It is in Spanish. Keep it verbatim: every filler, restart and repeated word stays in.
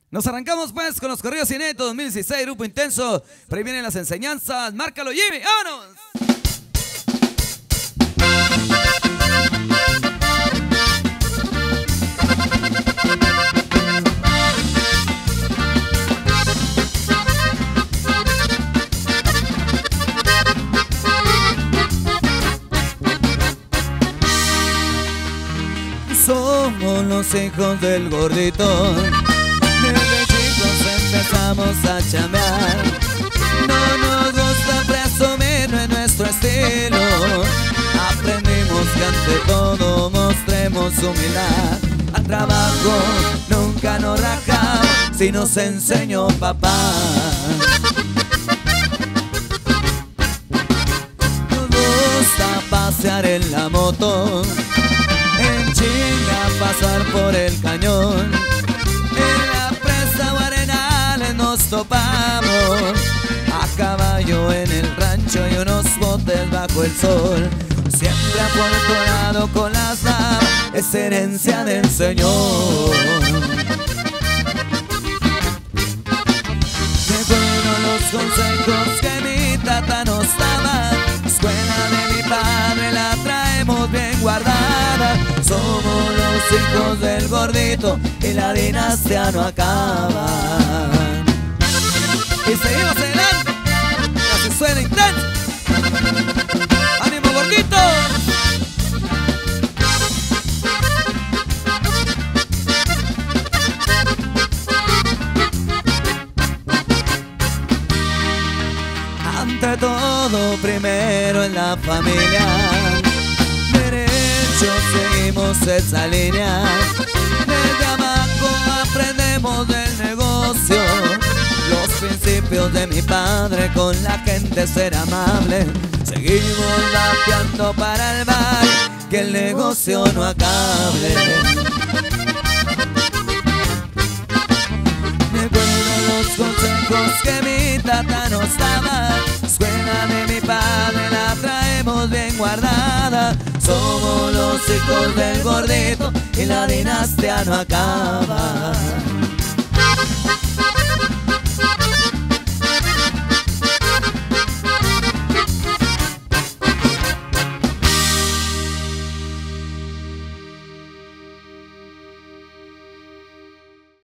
Nos arrancamos pues con los corridos inéditos dos mil dieciséis, Grupo Intenso. Por ahí vienen las enseñanzas. Márcalo, Jimmy, ¡vámonos! Somos los hijos del gordito. Desde chicos empezamos a chambear. No nos gusta presumir en nuestro estilo. Aprendimos que ante todo mostremos humildad. Al trabajo nunca nos rajamos, si nos enseñó papá. Nos gusta pasear en la moto, en chinga pasar por el cañón. En la presa o arenales nos topamos, a caballo en el rancho y unos botes bajo el sol. Siempre afortunado con las damas, es herencia del Señor. Recuerdo los consejos que mi tata nos daba. La escuela de mi padre la traemos bien guardada. Somos los hijos del gordito y la dinastía no acaba. Y seguimos adelante. Así suena Intenso. ¡Ánimo, gordito! Ante todo, primero en la familia, derecho seguimos esa línea. Desde abajo aprendemos del negocio, los principios de mi padre, con la gente ser amable. Seguimos lateando para el bar, que el negocio no acabe. Recuerdo los consejos que mi tata nos daba. La escuela de mi padre la traemos bien guardada. Somos los hijos del gordito y la dinastía no acaba.